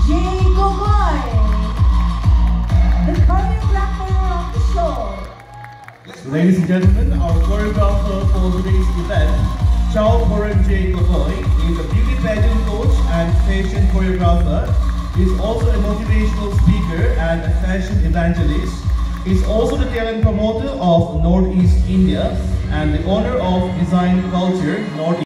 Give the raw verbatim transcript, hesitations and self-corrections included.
the choreographer of the show. Ladies and gentlemen, our choreographer for today's event, Chow is a beauty pageant coach and fashion choreographer. He is also a motivational speaker and a fashion evangelist. He is also the talent promoter of Northeast India and the owner of Design Culture Northeast.